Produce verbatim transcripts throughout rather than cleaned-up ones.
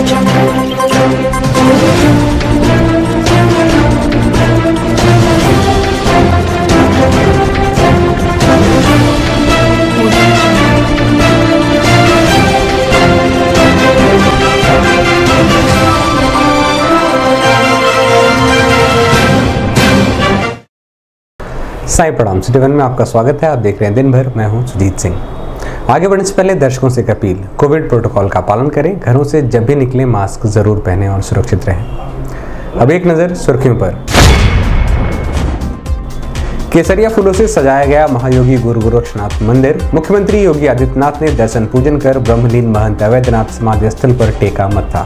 साई प्रणाम। City one में आपका स्वागत है। आप देख रहे हैं दिन भर। मैं हूं सुजीत सिंह। आगे बढ़ने से पहले दर्शकों से एक अपील, कोविड प्रोटोकॉल का पालन करें, घरों से जब भी निकलें मास्क जरूर पहनें और सुरक्षित रहें। अब एक नजर सुर्खियों पर। केसरिया फूलों से सजाया गया महायोगी गुरु गोरक्षनाथ मंदिर। मुख्यमंत्री योगी आदित्यनाथ ने दर्शन पूजन कर ब्रह्मलीन महंत अवैधनाथ समाधि स्थल पर टेका मत्था।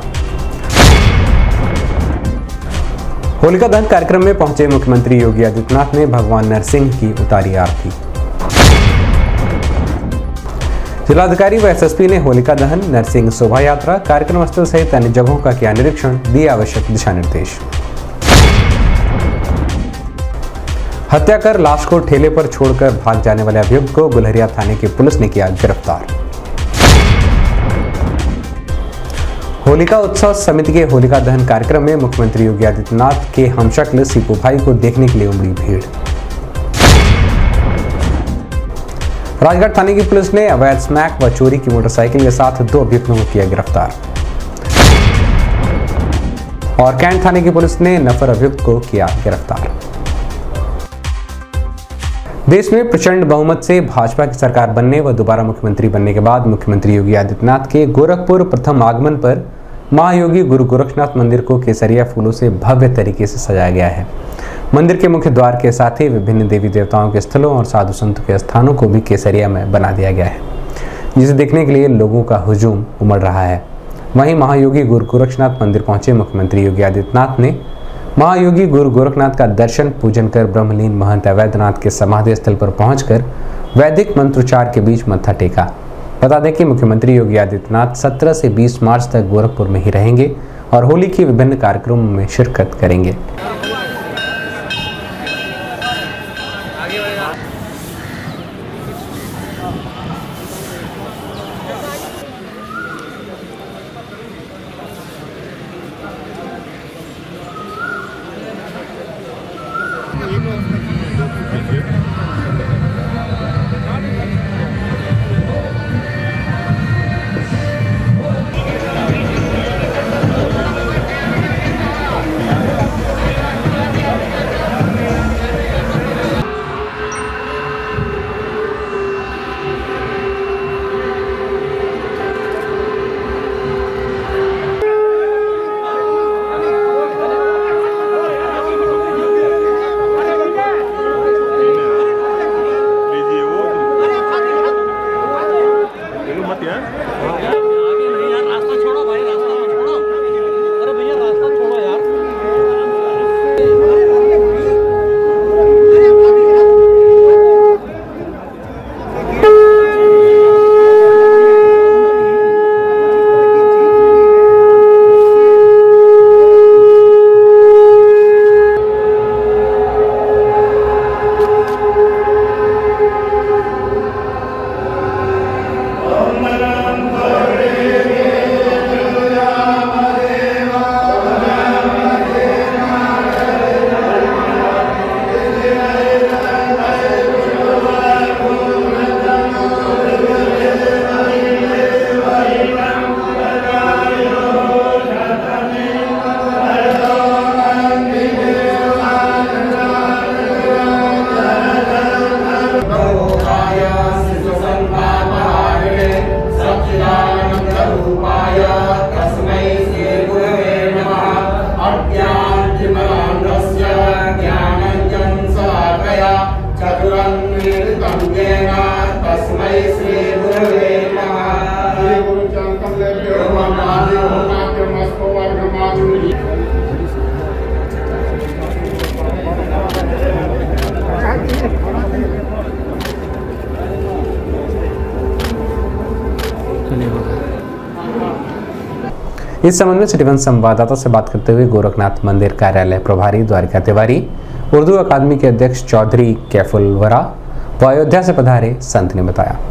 होलिका दहन कार्यक्रम में पहुंचे मुख्यमंत्री योगी आदित्यनाथ ने भगवान नरसिंह की उतारी आरती। जिलाधिकारी व एसएसपी ने होलिका दहन, नरसिंह शोभा यात्रा, कार्यक्रम स्थल सहित अन्य जगहों का किया निरीक्षण, दिए आवश्यक दिशा निर्देश। हत्या कर लाश को ठेले पर छोड़कर भाग जाने वाले अभियुक्त को गुलहरिया थाने की पुलिस ने किया गिरफ्तार। होलिका उत्सव समिति के होलिका दहन कार्यक्रम में मुख्यमंत्री योगी आदित्यनाथ के हमशक्ल सीपू भाई को देखने के लिए उमड़ी भीड़। राजगढ़ थाने की पुलिस ने अवैध स्मैक व चोरी की मोटरसाइकिल के साथ दो अभियुक्तों को किया गिरफ्तार। और कैंट थाने की पुलिस ने नफर अभियुक्त को किया गिरफ्तार। देश में प्रचंड बहुमत से भाजपा की सरकार बनने व दोबारा मुख्यमंत्री बनने के बाद मुख्यमंत्री योगी आदित्यनाथ के गोरखपुर प्रथम आगमन पर महायोगी गुरु गोरक्षनाथ मंदिर को केसरिया फूलों से भव्य तरीके से सजाया गया है। मंदिर के मुख्य द्वार के साथ ही विभिन्न देवी देवताओं के स्थलों और साधु संतों के स्थानों को भी केसरिया में बना दिया गया है, जिसे देखने के लिए लोगों का हुजूम उमड़ रहा है। वहीं महायोगी गुरु गोरक्षनाथ मंदिर पहुंचे मुख्यमंत्री योगी आदित्यनाथ ने महायोगी गुरु गोरखनाथ का दर्शन पूजन कर ब्रह्मलीन महंत अवैधनाथ के समाधि स्थल पर पहुंचकर वैदिक मंत्रोच्चार के बीच मत्था टेका। बता दें कि मुख्यमंत्री योगी आदित्यनाथ सत्रह से बीस मार्च तक गोरखपुर में ही रहेंगे और होली के विभिन्न कार्यक्रमों में शिरकत करेंगे। इस संबंध में सिटी वन संवाददाता से बात करते हुए गोरखनाथ मंदिर कार्यालय प्रभारी द्वारिका तिवारी, उर्दू अकादमी के अध्यक्ष चौधरी कैफुल वरा व अयोध्या से पधारे संत ने बताया।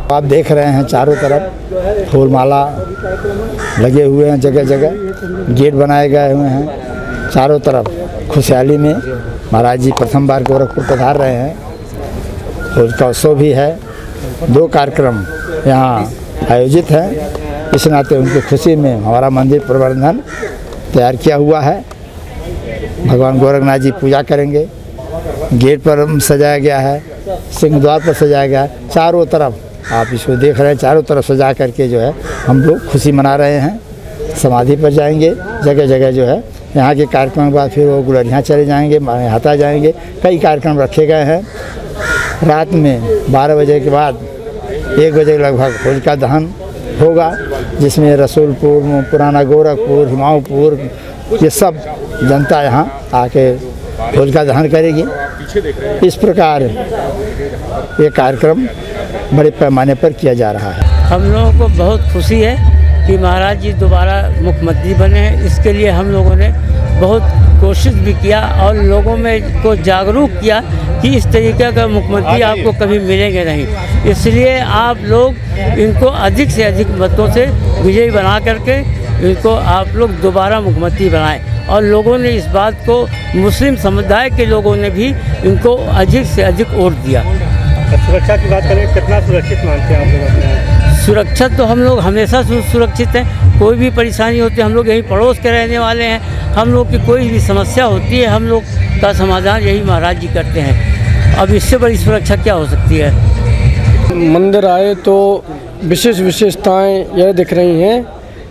आप देख रहे हैं चारों तरफ फूल माला लगे हुए हैं, जगह जगह गेट बनाए गए हुए हैं। चारों तरफ खुशहाली में महाराज जी प्रथम बार गोरखपुर पधार रहे हैं। फूल का उत्सव भी है। दो कार्यक्रम यहाँ आयोजित हैं। इस नाते उनकी खुशी में हमारा मंदिर प्रबंधन तैयार किया हुआ है। भगवान गोरखनाथ जी पूजा करेंगे। गेट पर सजाया गया है, सिंह द्वार पर सजाया गया है। चारों तरफ आप इसको देख रहे हैं, चारों तरफ सजा करके जो है हम लोग खुशी मना रहे हैं। समाधि पर जाएंगे, जगह जगह जो है यहाँ के कार्यक्रम के बाद फिर वो गुलरियाँ चले जाएंगे, हाथा जाएंगे। कई कार्यक्रम रखे गए हैं। रात में बारह बजे के बाद एक बजे लगभग होलिका दहन होगा, जिसमें रसूलपुर, पुराना गोरखपुर, हिमाऊपुर ये सब जनता यहाँ आके होलिका दहन करेगी। इस प्रकार ये कार्यक्रम बड़े पैमाने पर किया जा रहा है। हम लोगों को बहुत खुशी है कि महाराज जी दोबारा मुख्यमंत्री बने हैं। इसके लिए हम लोगों ने बहुत कोशिश भी किया और लोगों में को जागरूक किया कि इस तरीके का मुख्यमंत्री आपको कभी मिलेंगे नहीं। इसलिए आप लोग इनको अधिक से अधिक मतों से विजयी बना करके इनको आप लोग दोबारा मुख्यमंत्री बनाएं। और लोगों ने इस बात को, मुस्लिम समुदाय के लोगों ने भी इनको अधिक से अधिक वोट दिया। सुरक्षा की बात करें, कितना सुरक्षित मानते हैं आप लोग अपने? सुरक्षा तो हम लोग हमेशा सुरक्षित हैं। कोई भी परेशानी होती है, हम लोग यहीं पड़ोस के रहने वाले हैं। हम लोग की कोई भी समस्या होती है, हम लोग का समाधान यही महाराज जी करते हैं। अब इससे बड़ी सुरक्षा क्या हो सकती है? मंदिर आए तो विशेष विशेषताएं यह दिख रही हैं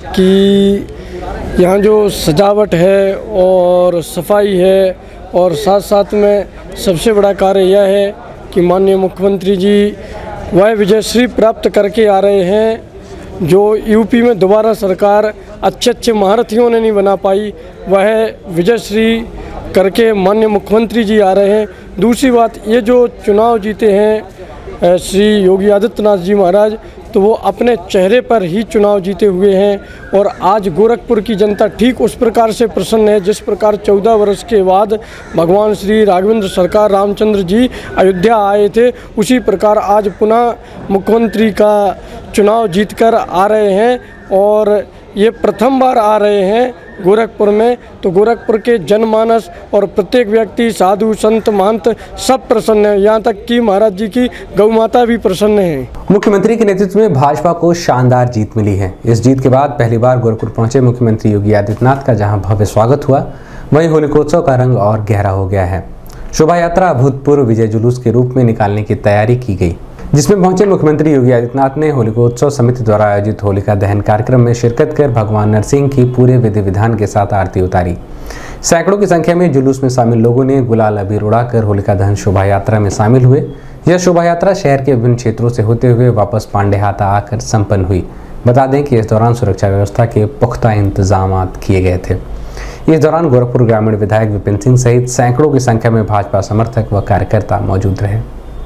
कि यहाँ जो सजावट है और सफाई है, और साथ साथ में सबसे बड़ा कार्य यह है कि माननीय मुख्यमंत्री जी वह विजयश्री प्राप्त करके आ रहे हैं जो यूपी में दोबारा सरकार अच्छे अच्छे महारथियों ने नहीं बना पाई, वह विजयश्री करके माननीय मुख्यमंत्री जी आ रहे हैं। दूसरी बात, ये जो चुनाव जीते हैं श्री योगी आदित्यनाथ जी महाराज, तो वो अपने चेहरे पर ही चुनाव जीते हुए हैं। और आज गोरखपुर की जनता ठीक उस प्रकार से प्रसन्न है जिस प्रकार चौदह वर्ष के बाद भगवान श्री राघवेंद्र सरकार रामचंद्र जी अयोध्या आए थे, उसी प्रकार आज पुनः मुख्यमंत्री का चुनाव जीतकर आ रहे हैं। और ये प्रथम बार आ रहे हैं गोरखपुर में, तो गोरखपुर के जनमानस और प्रत्येक व्यक्ति, साधु संत महंत सब प्रसन्न है। यहाँ तक कि महाराज जी की गौ माता भी प्रसन्न है। मुख्यमंत्री के नेतृत्व में भाजपा को शानदार जीत मिली है। इस जीत के बाद पहली बार गोरखपुर पहुंचे मुख्यमंत्री योगी आदित्यनाथ का जहां भव्य स्वागत हुआ, वहीं होलिकोत्सव का रंग और गहरा हो गया है। शोभा यात्रा अभूतपूर्व विजय जुलूस के रूप में निकालने की तैयारी की गई, जिसमें पहुंचे मुख्यमंत्री योगी आदित्यनाथ ने होलिकोत्सव समिति द्वारा आयोजित होलिका दहन कार्यक्रम में शिरकत कर भगवान नरसिंह की पूरे विधि विधान के साथ आरती उतारी। सैकड़ों की संख्या में जुलूस में शामिल लोगों ने गुलाल अबीर उड़ाकर होलिका दहन शोभा यात्रा में शामिल हुए। यह शोभा यात्रा शहर के विभिन्न क्षेत्रों से होते हुए वापस पांडेहाता आकर संपन्न हुई। बता दें कि इस दौरान सुरक्षा व्यवस्था के पुख्ता इंतजाम किए गए थे। इस दौरान गोरखपुर ग्रामीण विधायक विपिन सिंह सहित सैकड़ों की संख्या में भाजपा समर्थक व कार्यकर्ता मौजूद रहे।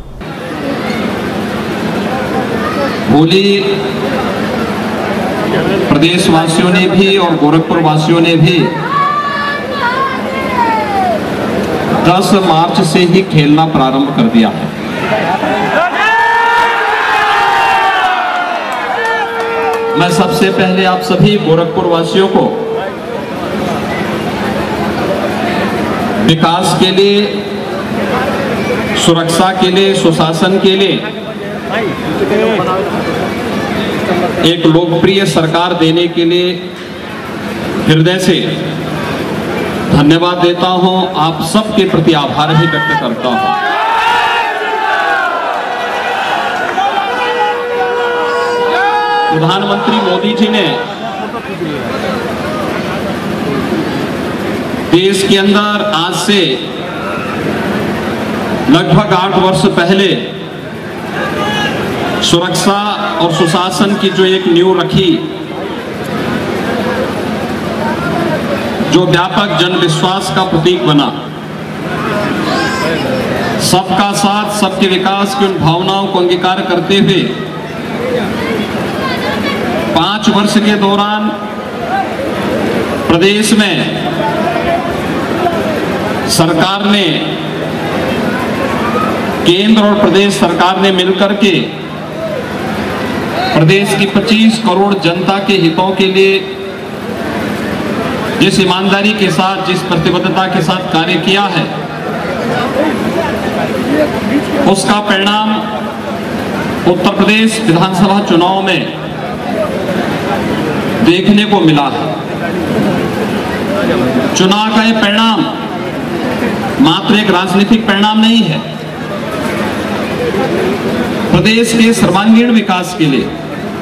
होली प्रदेशवासियों ने भी और गोरखपुर वासियों ने भी दस मार्च से ही खेलना प्रारंभ कर दिया है। मैं सबसे पहले आप सभी गोरखपुर वासियों को विकास के लिए, सुरक्षा के लिए, सुशासन के लिए एक लोकप्रिय सरकार देने के लिए हृदय से धन्यवाद देता हूं। आप सबके प्रति आभार भी व्यक्त करता हूं। प्रधानमंत्री मोदी जी ने देश के अंदर आज से लगभग आठ वर्ष पहले सुरक्षा और सुशासन की जो एक नींव रखी, जो व्यापक जन विश्वास का प्रतीक बना, सबका साथ सबके विकास की उन भावनाओं को अंगीकार करते हुए पांच वर्ष के दौरान प्रदेश में सरकार ने, केंद्र और प्रदेश सरकार ने मिलकर के प्रदेश की पच्चीस करोड़ जनता के हितों के लिए जिस ईमानदारी के साथ, जिस प्रतिबद्धता के साथ कार्य किया है, उसका परिणाम उत्तर प्रदेश विधानसभा चुनाव में देखने को मिला है। चुनाव का यह परिणाम मात्र एक राजनीतिक परिणाम नहीं है। प्रदेश के सर्वांगीण विकास के लिए,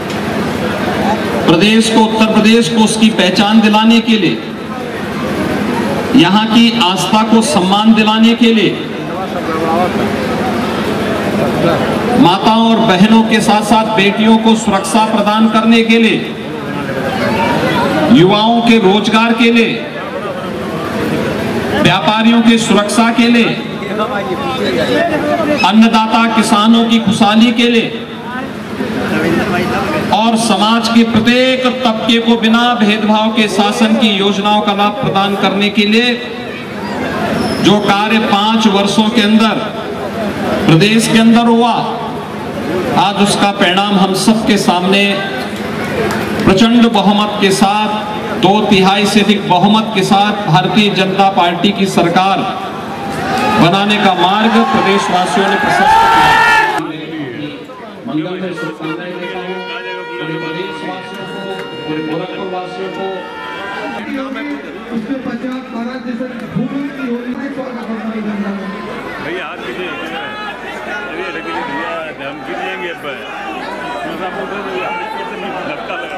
प्रदेश को, उत्तर प्रदेश को उसकी पहचान दिलाने के लिए, यहां की आस्था को सम्मान दिलाने के लिए, माताओं और बहनों के साथ साथ बेटियों को सुरक्षा प्रदान करने के लिए, युवाओं के रोजगार के लिए, व्यापारियों की सुरक्षा के लिए, अन्नदाता किसानों की खुशहाली के लिए और समाज के प्रत्येक तबके को बिना भेदभाव के शासन की योजनाओं का लाभ प्रदान करने के लिए जो कार्य पांच वर्षों के अंदर प्रदेश के अंदर हुआ, आज उसका परिणाम हम सबके सामने प्रचंड बहुमत के साथ, दो तिहाई से अधिक बहुमत के साथ भारतीय जनता पार्टी की सरकार बनाने का मार्ग प्रदेशवासियों ने प्रशस्त किया। मंगल में शुभकामनाएं देता हूं पूरे प्रदेशवासियों को, पूरे गोरखपुरवासियों को। भैया हाथ कीजिए, हम गिरेंगे धक्का लगा।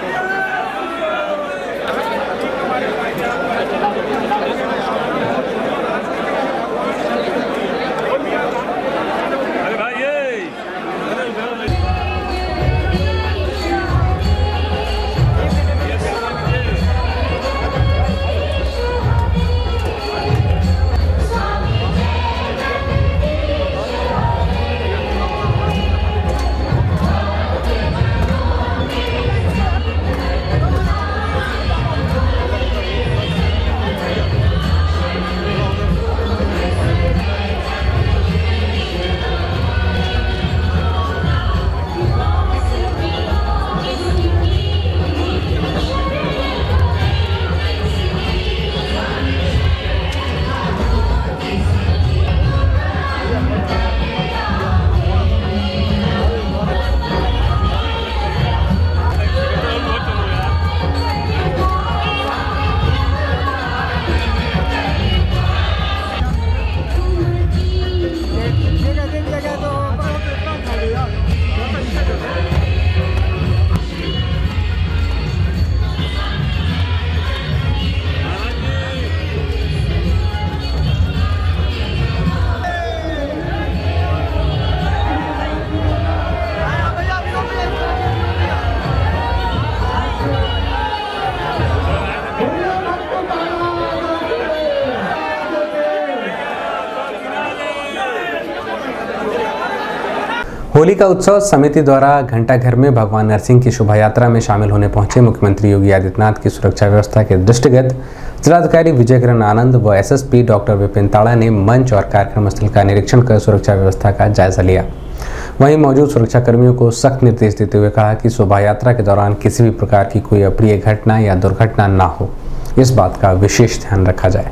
होली का उत्सव समिति द्वारा घंटाघर में भगवान नरसिंह की शोभा यात्रा में शामिल होने पहुंचे मुख्यमंत्री योगी आदित्यनाथ की सुरक्षा व्यवस्था के दृष्टिगत जिलाधिकारी विजय किरण आनंद व एसएसपी डॉक्टर विपिन ताड़ा ने मंच और कार्यक्रम स्थल का निरीक्षण कर सुरक्षा व्यवस्था का जायजा लिया। वहीं मौजूद सुरक्षा कर्मियों को सख्त निर्देश देते हुए कहा कि शोभा यात्रा के दौरान किसी भी प्रकार की कोई अप्रिय घटना या दुर्घटना न हो, इस बात का विशेष ध्यान रखा जाए।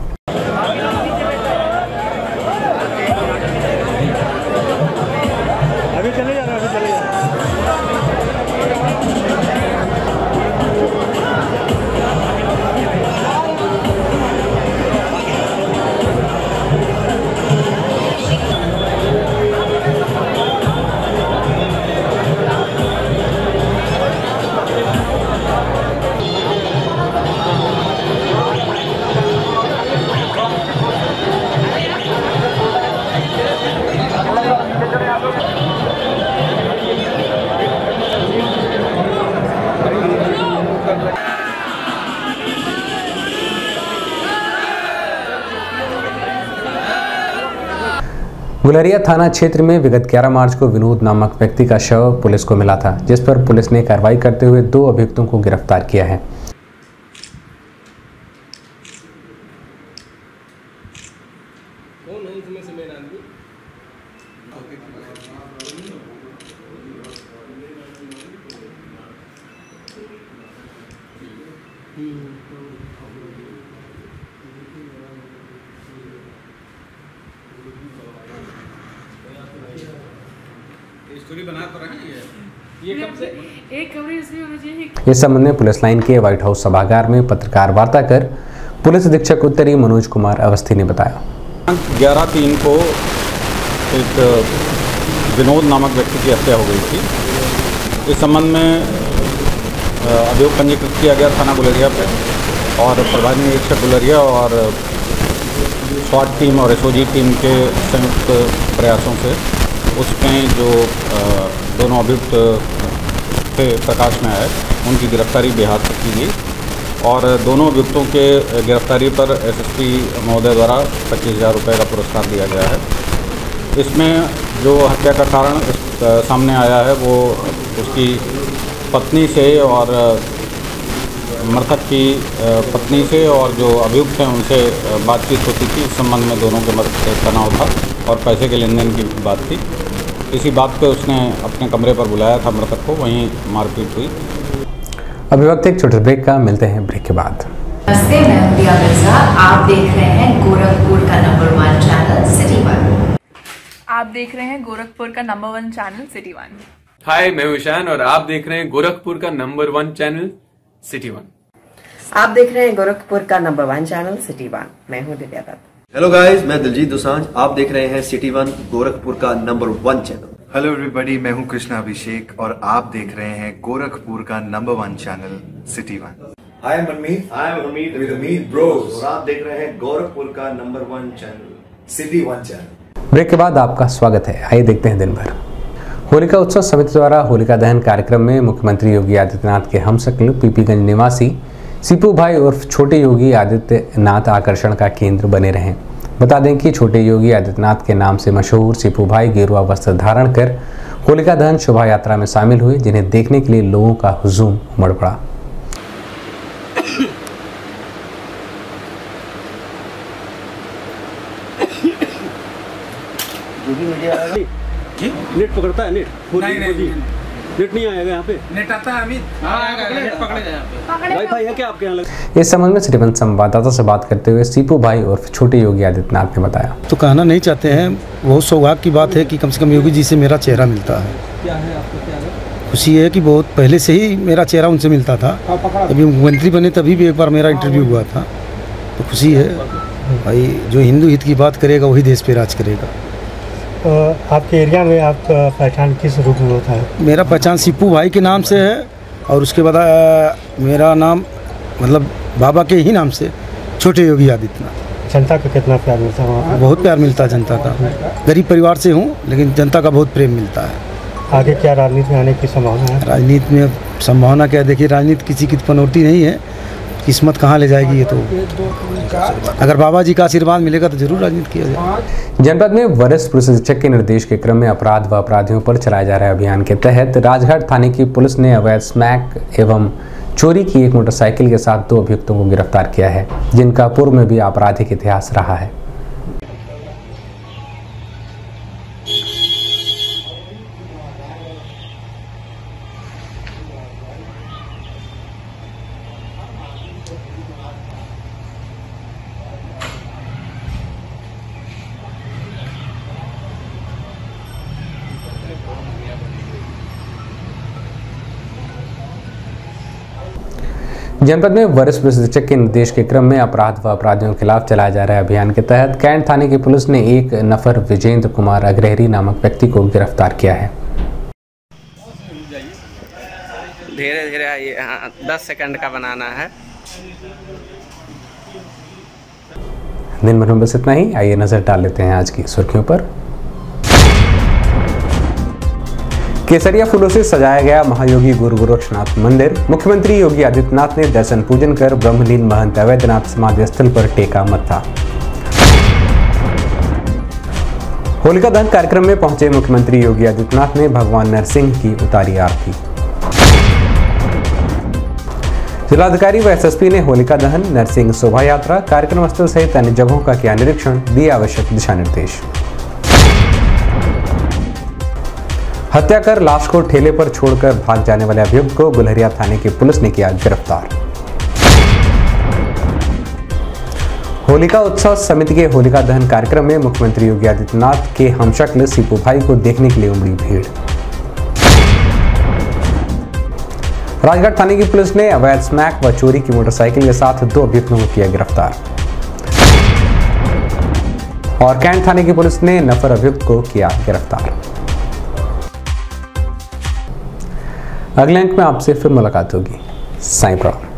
गुलरिया थाना क्षेत्र में विगत ग्यारह मार्च को विनोद नामक व्यक्ति का शव पुलिस को मिला था, जिस पर पुलिस ने कार्रवाई करते हुए दो अभियुक्तों को गिरफ्तार किया है। स्टोरी बना तो रही है ये कब से एक खबर इसमें मुझे इस संबंध में पुलिस लाइन के व्हाइट हाउस सभागार में पत्रकार वार्ता कर पुलिस अधीक्षक उत्तरी मनोज कुमार अवस्थी ने बताया। ग्यारह तीन को एक विनोद नामक व्यक्ति की हत्या हो गई थी। इस संबंध में अभियोग पंजीकृत किया गया थाना गुलरिया पे और प्रभारी निरीक्षक गुलरिया और स्वाट टीम और एसओजी टीम के संयुक्त प्रयासों से उसमें जो दोनों अभियुक्त थे प्रकाश में आए उनकी गिरफ्तारी बेहाल की गई और दोनों अभियुक्तों के गिरफ्तारी पर एसएसपी महोदय द्वारा पच्चीस हज़ार रुपये का पुरस्कार दिया गया है। इसमें जो हत्या का कारण इस, सामने आया है वो उसकी पत्नी से और मृतक की पत्नी से और जो अभियुक्त हैं उनसे बातचीत होती थी। इस संबंध में दोनों के मध्य तनाव था और पैसे के लेन देन की बात थी। इसी बात पे उसने अपने कमरे पर बुलाया था मृतक को, वहीं मारपीट हुई। अभी वक्त एक छोटे ब्रेक का, मिलते हैं ब्रेक के बाद। नमस्ते, मैं प्रिया मिर्जा। आप देख रहे हैं गोरखपुर का number one channel city one. आप देख रहे हैं गोरखपुर का number one channel city one. Hi, मैं हूं ईशान और आप देख रहे हैं गोरखपुर का number one channel city one. आप देख रहे हैं गोरखपुर का number one channel city one. मैं हूं दिव्या दत्त। हेलो गाइस, मैं दिलजीत दोसांझ। आप देख रहे हैं सिटी वन, गोरखपुर का number one channel. Hello everybody, मैं हूं कृष्णा अभिषेक और आप देख रहे हैं गोरखपुर का number one channel city one. Hi Manmeet, I am Hamid with Hamid bros और आप देख रहे हैं गोरखपुर का number one channel city one channel. Break के बाद आपका स्वागत है। आइए देखते हैं दिन भर। होलिका उत्सव समिति द्वारा होलिका दहन कार्यक्रम में मुख्यमंत्री योगी आदित्यनाथ के हमशक्ल पीपीगंज निवासी सीपू भाई उर्फ छोटे योगी आदित्यनाथ आकर्षण का केंद्र बने रहे। बता दें कि छोटे योगी आदित्यनाथ के नाम से मशहूर सीपू भाई गेरुआ वस्त्र धारण कर होलिका दहन शोभा यात्रा में शामिल हुए, जिन्हें देखने के लिए लोगों का हुजूम उमड़ पड़ा। नेट पकड़ता है, नेट नहीं, नहीं, नेट नहीं आएगा यहाँ पे। नेट आता है अमित, नेट पकड़े जाए। वाईफाई है क्या आपके यहाँ लग? इस संबंध में सिटी वन संवाददाता से बात करते हुए सीपू भाई उर्फ छोटे योगी आदित्यनाथ ने बताया। तो कहना नहीं चाहते हैं, बहुत सौभाग्य की बात है कि कम से कम योगी जी से मेरा चेहरा मिलता है। क्या है आपको, क्या है? खुशी है कि बहुत पहले से ही मेरा चेहरा उनसे मिलता था। अभी मुख्यमंत्री बने तभी भी एक बार मेरा इंटरव्यू हुआ था, तो खुशी है भाई। जो हिंदू हित की बात करेगा वही देश पे राज करेगा। आपके एरिया में आप पहचान किस रूप में होता है? मेरा पहचान सीपू भाई के नाम से है और उसके बाद मेरा नाम मतलब बाबा के ही नाम से छोटे योगी आदित्यनाथ। जनता का कितना प्यार मिलता है वहाँ पर? बहुत प्यार मिलता है जनता का। गरीब परिवार से हूँ लेकिन जनता का बहुत प्रेम मिलता है। आगे क्या राजनीति में आने की संभावना है? राजनीति में संभावना क्या, देखिए राजनीति किसी की पनौती नहीं है, किस्मत कहाँ ले जाएगी ये तो अगर बाबा जी का आशीर्वाद मिलेगा तो जरूर राजनीति किया जाए। जनपद में वरिष्ठ पुलिस अधीक्षक के निर्देश के क्रम में अपराध व अपराधियों पर चलाए जा रहे अभियान के तहत राजघाट थाने की पुलिस ने अवैध स्मैक एवं चोरी की एक मोटरसाइकिल के साथ दो अभियुक्तों को गिरफ्तार किया है, जिनका पूर्व में भी आपराधिक इतिहास रहा है। जनपद में वरिष्ठ पुलिस अधीक्षक के निर्देश के क्रम में अपराध व अपराधियों के खिलाफ चलाए जा रहे अभियान के तहत कैंट थाने की पुलिस ने एक नफर विजेंद्र कुमार अग्रहरी नामक व्यक्ति को गिरफ्तार किया है। धीरे धीरे आइए, हाँ, दस सेकंड का बनाना है। दिन भर में बस इतना ही। आइए नजर डाल लेते हैं आज की सुर्खियों पर। केसरिया फूलों से सजाया गया महायोगी गुरु गोरक्षनाथ मंदिर। मुख्यमंत्री योगी आदित्यनाथ ने दर्शन पूजन कर ब्रह्मलीन महंत अवैधनाथ समाधि स्थल पर टेका मत्था। होलिका दहन कार्यक्रम में पहुंचे मुख्यमंत्री योगी आदित्यनाथ ने भगवान नरसिंह की उतारी आरती। जिलाधिकारी व एसएसपी ने होलिका दहन, नरसिंह शोभा यात्रा, कार्यक्रम स्थल सहित अन्य जगहों का किया निरीक्षण, दिए आवश्यक दिशा निर्देश। हत्या कर लाश को ठेले पर छोड़कर भाग जाने वाले अभियुक्त को गुलरिया थाने की पुलिस ने किया गिरफ्तार। होलिका उत्सव समिति के होलिका दहन कार्यक्रम में मुख्यमंत्री योगी आदित्यनाथ के हमशक्ल सीपू भाई को देखने के लिए उमड़ी भीड़। राजगढ़ थाने की पुलिस ने अवैध स्मैक व चोरी की मोटरसाइकिल के साथ दो अभियुक्तों को किया गिरफ्तार। और कैंट थाने की पुलिस ने नफर अभियुक्त को किया गिरफ्तार। अगले अंक में आपसे फिर मुलाकात होगी। साईं प्रणाम।